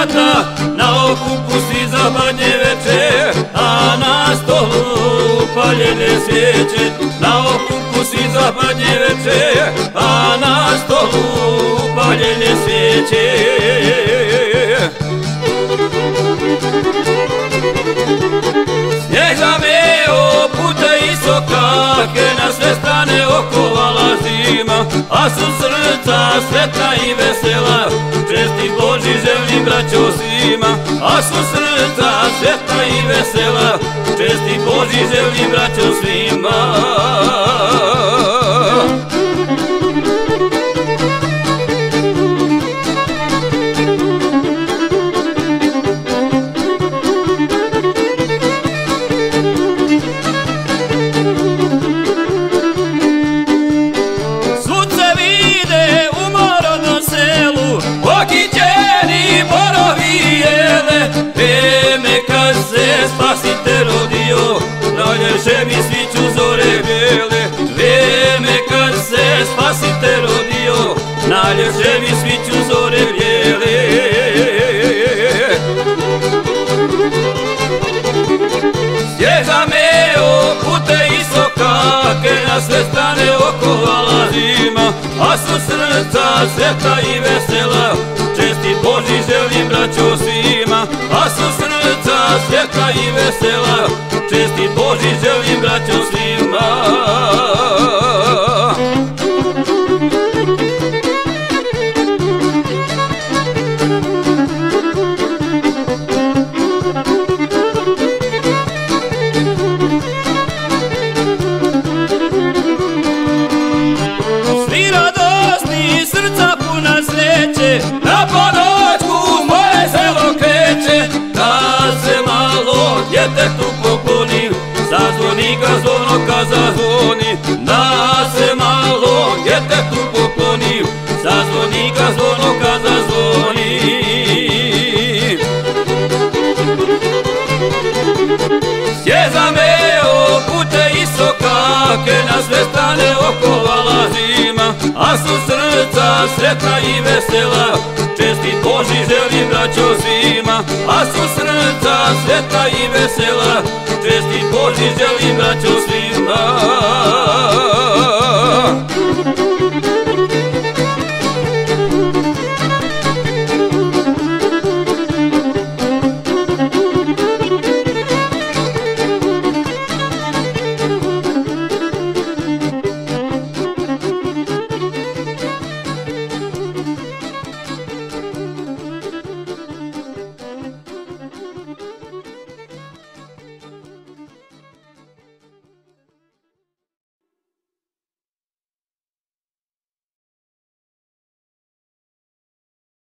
brata, na okupu svi za badnje veče, a na stolu upaljene svijeće. Na okupu svi za badnje veče, a na stolu upaljene svijeće. Snijeg zameo puta isokake, na sve strane okovala zima, a su srca sretna i vesela, čestit Božji želim braćo svima. A su srca sretna i vesela, čestit Božji želim braćo svima. Spasite rodio, na lježe mi sviću zore bijele. Vrijeme kad se Spasite rodio, na lježe mi sviću zore bijele. Snježa meo pute isokake, na sve strane okovala zima, a su srca sretna i vesela, čestit Božji želim braćo svima. A su srca sretna i vesela, čestit Božji želim braćo svima. Svi radosni, srca puna sreće, na ponoćku moje selo kreće. Da se malo djetetu poklonim, zazvoni ga zvono kad zazvoni. Da se malo djetetu poklonim, zazvoni ga zvono kad zazvoni. Snježa meo pute isokake, na sve strane okovala zima, a su srca sretna i vesela, čestit Božji želim braćo svima. A su srca sretna i vesela, čestit Božji želim braćo svima.